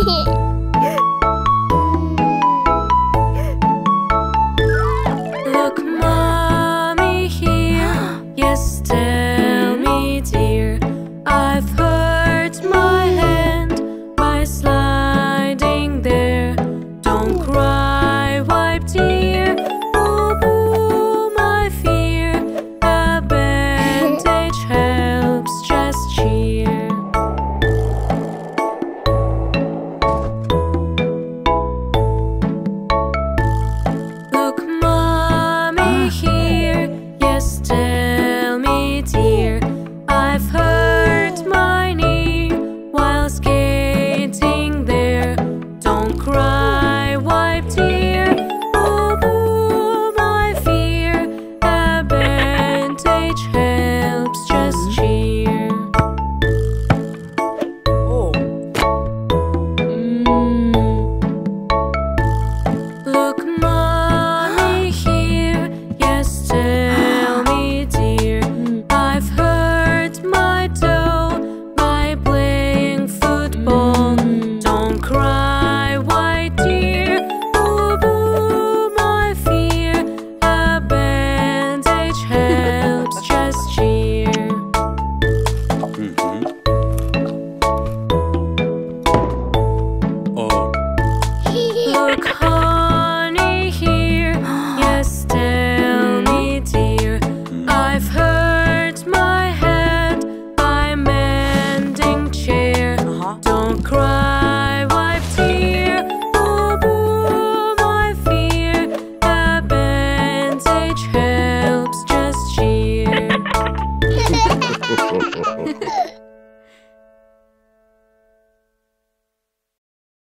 Look, mommy here. Yes, tell me, dear. I've hurt my hand by sliding there. Don't cry, wipe, dear. Boo, boo, my fear. A bandage helps, just cheer. Look, mommy here. Yes, tell me, dear. I've hurt my knee while skating there. Don't cry, wipe, dear. Boo, boo, my fear. A bandage helps, just cheer. Look, mommy here. Yes, tell me, dear. I've hurt my toe by playing football. Don't cry, white dear. Boo, boo, my fear. A bandage helps, just cheer. Look, honey here. Yes, tell me, dear. I've hurt my head by mending chair. Don't cry, wipe, tear. Boo, boo, my fear. A bandage helps, just cheer.